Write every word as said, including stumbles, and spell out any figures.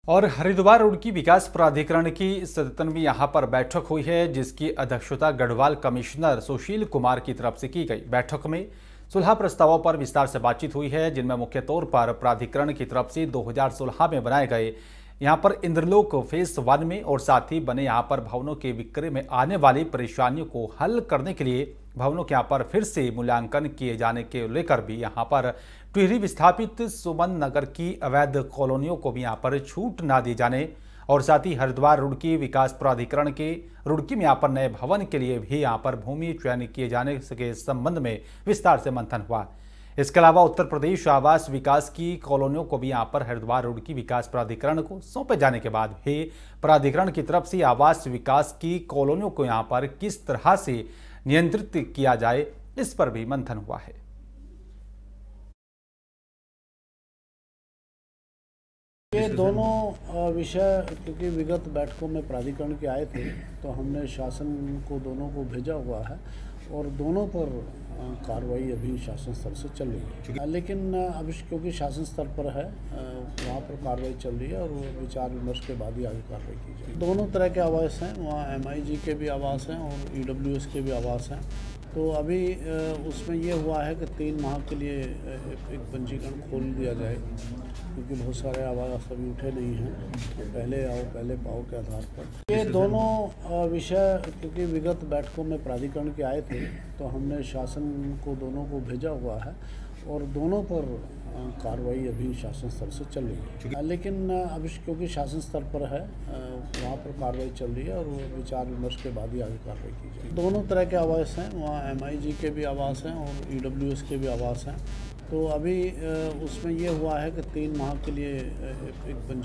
और हरिद्वार रुड़की विकास प्राधिकरण की सत्तरवीं यहाँ पर बैठक हुई है, जिसकी अध्यक्षता गढ़वाल कमिश्नर सुशील कुमार की तरफ से की गई। बैठक में सुलह प्रस्तावों पर विस्तार से बातचीत हुई है, जिनमें मुख्य तौर पर प्राधिकरण की तरफ से दो हज़ार सोलह में बनाए गए यहाँ पर इंद्रलोक फेस वन में और साथ ही बने यहाँ पर भवनों के विक्रय में आने वाली परेशानियों को हल करने के लिए भवनों के यहाँ पर फिर से मूल्यांकन किए जाने के लेकर भी यहाँ पर टिहरी विस्थापित सुमन नगर की अवैध कॉलोनियों को भी यहाँ पर छूट ना दिए जाने और साथ ही हरिद्वार रुड़की विकास प्राधिकरण के रुड़की में यहाँ पर नए भवन के लिए भी यहाँ पर भूमि चयन किए जाने के संबंध में विस्तार से मंथन हुआ। इसके अलावा उत्तर प्रदेश आवास विकास की कॉलोनियों को भी यहाँ पर हरिद्वार रुड़की विकास प्राधिकरण को सौंपे जाने के बाद भी प्राधिकरण की तरफ से आवास विकास की कॉलोनियों को यहाँ पर किस तरह से नियंत्रित किया जाए, इस पर भी मंथन हुआ है। ये दोनों विषय क्योंकि विगत बैठकों में प्राधिकरण के आए थे, तो हमने शासन को दोनों को भेजा हुआ है और दोनों पर कार्रवाई अभी शासन स्तर से चल रही है। लेकिन अभी क्योंकि शासन स्तर पर है, वहाँ पर कार्रवाई चल रही है और विचार विमर्श के बाद ही आगे कार्रवाई की जाए। दोनों तरह के आवास हैं, वहाँ एम आई जी के भी आवास हैं और ई डब्ल्यू एस के भी आवास हैं। तो अभी उसमें ये हुआ है कि तीन माह के लिए एक पंजीकरण खोल दिया जाए, क्योंकि बहुत सारे आवास अभी उठे नहीं हैं, तो पहले आओ पहले पाओ के आधार पर ये दोनों विषय क्योंकि विगत बैठकों में प्राधिकरण के आए थे, तो हमने शासन को दोनों को भेजा हुआ है और दोनों पर कार्रवाई अभी शासन स्तर से चल रही है। लेकिन अभी क्योंकि शासन स्तर पर है, वहाँ पर कार्रवाई चल रही है और विचार विमर्श के बाद ही आगे कार्रवाई की जाए। दोनों तरह के आवास हैं, वहाँ एम आई जी के भी आवास हैं और ई डब्ल्यू एस के भी आवास हैं। तो अभी उसमें ये हुआ है कि तीन माह के लिए एक